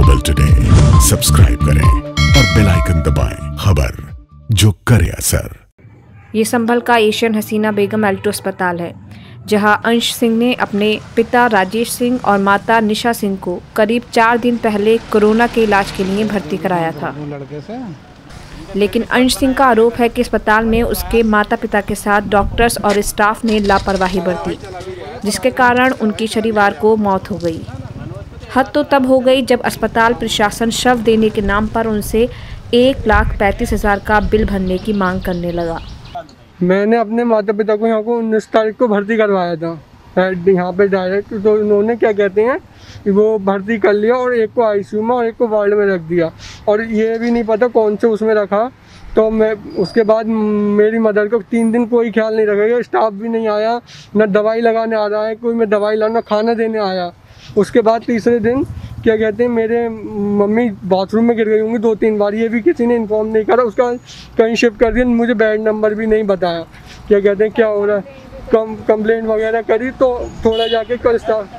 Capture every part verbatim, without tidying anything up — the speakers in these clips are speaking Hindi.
ग्लोबल टुडे सब्सक्राइब करें और बेल आइकन दबाएं। खबर जो करे असर। ये संभल का एशियन हसीना बेगम एल्टो अस्पताल है, जहां अंश सिंह ने अपने पिता राजेश सिंह और माता निशा सिंह को करीब चार दिन पहले कोरोना के इलाज के लिए भर्ती कराया था। लेकिन अंश सिंह का आरोप है कि अस्पताल में उसके माता पिता के साथ डॉक्टर्स और स्टाफ ने लापरवाही बरती, जिसके कारण उनकी शनिवार को मौत हो गई। हद तो तब हो गई जब अस्पताल प्रशासन शव देने के नाम पर उनसे एक लाख पैंतीस हजार का बिल भरने की मांग करने लगा। मैंने अपने माता पिता को यहाँ को उन्नीस तारीख को भर्ती करवाया था यहाँ पे डायरेक्ट, तो उन्होंने क्या कहते हैं कि वो भर्ती कर लिया और एक को आईसीयू में और एक को वार्ड में रख दिया, और ये भी नहीं पता कौन से उसमें रखा। तो मैं उसके बाद मेरी मदर को तीन दिन कोई ख्याल नहीं रखेगा, स्टाफ भी नहीं आया, ना दवाई लगाने आ रहा है कोई, मैं दवाई लाना खाना देने आया। उसके बाद तीसरे दिन क्या कहते हैं मेरे मम्मी बाथरूम में गिर गई होंगी दो तीन बार, ये भी किसी ने इन्फॉर्म नहीं करा, उसका कहीं शिफ्ट कर दिया, मुझे बेड नंबर भी नहीं बताया। क्या कहते हैं क्या हो रहा है, कम कंप्लेंट वगैरह करी तो थोड़ा जाके कल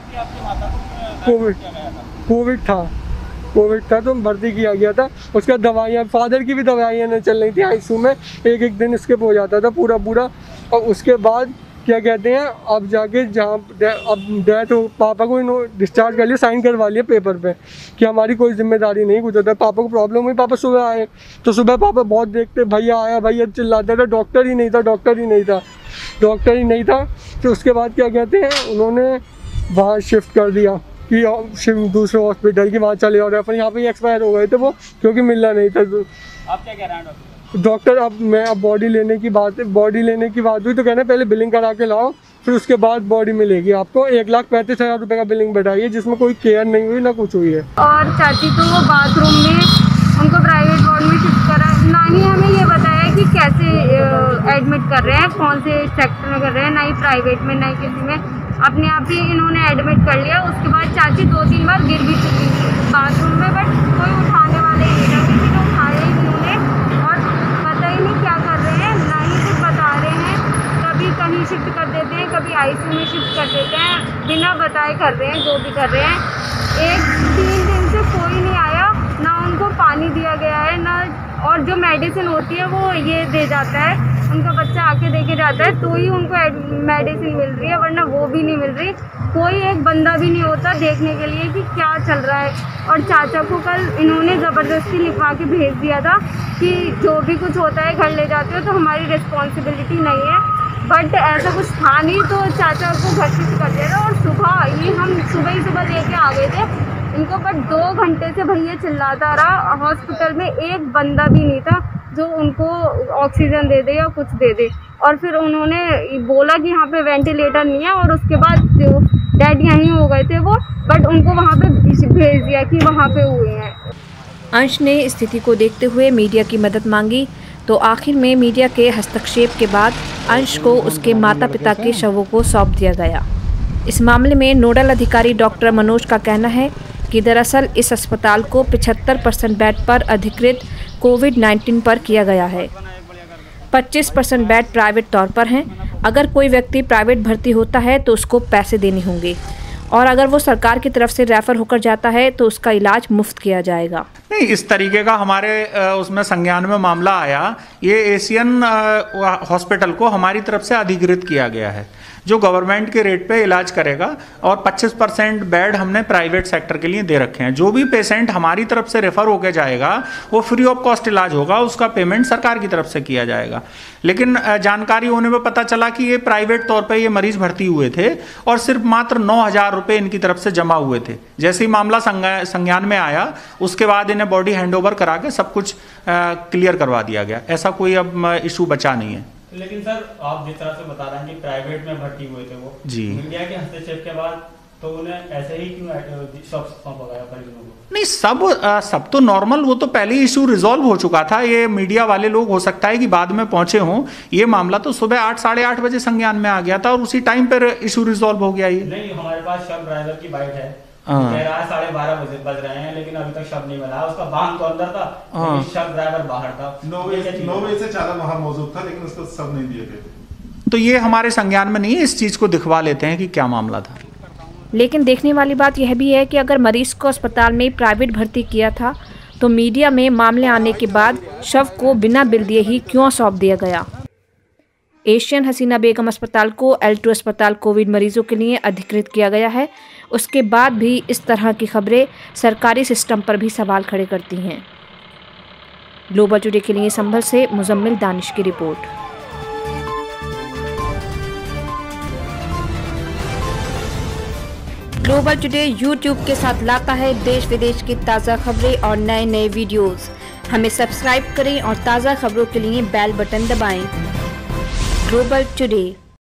कोविड कोविड था कोविड था तो भर्ती किया गया था। उसका दवाइयाँ, फादर की भी दवाइयाँ नहीं चल रही थी आईसीयू में, एक एक दिन स्किप हो जाता था पूरा पूरा। और उसके बाद क्या कहते हैं अब जाके जहाँ अब डेथ हो, पापा को इन्होंने डिस्चार्ज कर लिया, साइन करवा लिया पेपर पे कि हमारी कोई जिम्मेदारी नहीं गुजरता। पापा को प्रॉब्लम हुई, पापा सुबह आए तो सुबह पापा बहुत देखते, भैया आया भैया चिल्लाते थे, डॉक्टर ही नहीं था डॉक्टर ही नहीं था डॉक्टर ही नहीं था। तो उसके बाद क्या कहते हैं उन्होंने वहाँ शिफ्ट कर दिया कि दूसरे हॉस्पिटल की वहाँ चले, और फिर यहाँ पे एक्सपायर हो गए थे वो, क्योंकि मिलना नहीं था। आप क्या कह रहे हैं डॉक्टर? अब मैं अब बॉडी लेने की बात बॉडी लेने की बात हुई तो कहना पहले बिलिंग करा के लाओ, फिर उसके बाद बॉडी मिलेगी आपको। एक लाख पैंतीस हज़ार रुपये का बिलिंग बैठाई, जिसमें कोई केयर नहीं हुई ना कुछ हुई है। और चाची तो वो बाथरूम में उनको प्राइवेट वार्ड में शिफ्ट करा, ना ही हमें ये बताया कि कैसे एडमिट कर रहे हैं, कौन से सेक्टर में कर रहे हैं, ना ही प्राइवेट में ना ही किसी में, अपने आप ही इन्होंने एडमिट कर लिया। उसके बाद चाची दो तीन बार गिर भी चुकी बाथरूम में, बट कोई उठाने वाले नहीं था, किसी ने उठाया ही नहीं उन्हें, और पता ही नहीं क्या कर रहे हैं, ना ही कुछ बता रहे हैं। कभी कहीं शिफ्ट कर देते हैं, कभी आईसीयू में शिफ्ट कर देते हैं, बिना बताए कर रहे हैं जो भी कर रहे हैं। एक तीन दिन से कोई नहीं आया, ना उनको पानी दिया गया है, ना और जो मेडिसिन होती है वो ये दे जाता है, उनका बच्चा आके देके जाता है तो ही उनको मेडिसिन मिल रही है, वरना वो भी नहीं मिल रही। कोई एक बंदा भी नहीं होता देखने के लिए कि क्या चल रहा है। और चाचा को कल इन्होंने ज़बरदस्ती लिखवा के भेज दिया था कि जो भी कुछ होता है घर ले जाते हो तो हमारी रिस्पॉन्सिबिलिटी नहीं है, बट ऐसा कुछ था नहीं, तो चाचा को घर शिफ्ट कर दिया था। और सुबह ये हम सुबह ही सुबह लेके आ गए थे इनको, बट दो घंटे से भैया चिल्लाता रहा, हॉस्पिटल में एक बंदा भी नहीं था जो उनको ऑक्सीजन दे दे या कुछ दे दे। और फिर उन्होंने बोला कि यहाँ पे वेंटिलेटर नहीं है, और उसके बाद जो डैड यहीं हो गए थे वो, बट उनको वहाँ पे भेज दिया कि वहाँ पे हुए हैं। अंश ने स्थिति को देखते हुए मीडिया की मदद मांगी, तो आखिर में मीडिया के हस्तक्षेप के बाद अंश को उसके माता पिता के शवों को सौंप दिया गया। इस मामले में नोडल अधिकारी डॉक्टर मनोज का कहना है कि दरअसल इस अस्पताल को पचहत्तर परसेंट बेड पर अधिकृत कोविड नाइन्टीन पर किया गया है, पच्चीस परसेंट बेड प्राइवेट तौर पर हैं। अगर कोई व्यक्ति प्राइवेट भर्ती होता है तो उसको पैसे देने होंगे, और अगर वो सरकार की तरफ से रेफर होकर जाता है तो उसका इलाज मुफ्त किया जाएगा। नहीं, इस तरीके का हमारे उसमें संज्ञान में मामला आया। ये एशियन हॉस्पिटल को हमारी तरफ से अधिकृत किया गया है, जो गवर्नमेंट के रेट पे इलाज करेगा, और पच्चीस परसेंट बेड हमने प्राइवेट सेक्टर के लिए दे रखे हैं। जो भी पेशेंट हमारी तरफ से रेफर होकर जाएगा वो फ्री ऑफ कॉस्ट इलाज होगा, उसका पेमेंट सरकार की तरफ से किया जाएगा। लेकिन जानकारी होने में पता चला कि ये प्राइवेट तौर पे ये मरीज भर्ती हुए थे, और सिर्फ मात्र नौ हजार रुपये इनकी तरफ से जमा हुए थे। जैसे ही मामला संज्ञान में आया उसके बाद इन्हें बॉडी हैंडओवर करा के सब कुछ क्लियर करवा दिया गया। ऐसा कोई अब इशू बचा नहीं है। लेकिन सर आप जिस तरह से बता रहे हैं कि प्राइवेट में भर्ती हुए थे वो जी, मीडिया के हस्तक्षेप के बाद तो उन्हें ऐसे ही क्यों सौंपा गया परिजनों को? नहीं, सब आ, सब तो नॉर्मल, वो तो पहले इशू रिजॉल्व हो चुका था। ये मीडिया वाले लोग हो सकता है कि बाद में पहुंचे हों। ये मामला तो सुबह आठ साढ़े आठ बजे संज्ञान में आ गया था और उसी टाइम पर इशू रिजॉल्व हो गया। ये नहीं, हमारे पास शव ड्राइवर की बाइट है, कह रहा है साढ़े बारह बजे बज रहे हैं लेकिन अभी तक शव नहीं मिला। उसका वाहन तो अंदर था, शव ड्राइवर बाहर था। नौ बजे से चालक वहां मौजूद था लेकिन उसको शव नहीं दिए गए। तो ये हमारे संज्ञान में नहीं है, इस चीज को दिखवा लेते हैं कि क्या मामला था। लेकिन देखने वाली बात यह भी है कि अगर मरीज को अस्पताल में प्राइवेट भर्ती किया था तो मीडिया में मामले आने के बाद शव को बिना बिल दिए ही क्यों सौंप दिया गया। एशियन हसीना बेगम अस्पताल को एल टू अस्पताल कोविड मरीजों के लिए अधिकृत किया गया है। उसके बाद भी इस तरह की खबरें सरकारी सिस्टम पर भी सवाल खड़े करती हैं। ग्लोबल टुडे के लिए संभल से मुजम्मिल दानिश की रिपोर्ट। ग्लोबल टुडे यूट्यूब के साथ लाता है देश विदेश की ताज़ा खबरें और नए नए वीडियोस। हमें सब्सक्राइब करें और ताज़ा खबरों के लिए बेल बटन दबाएं। Global today.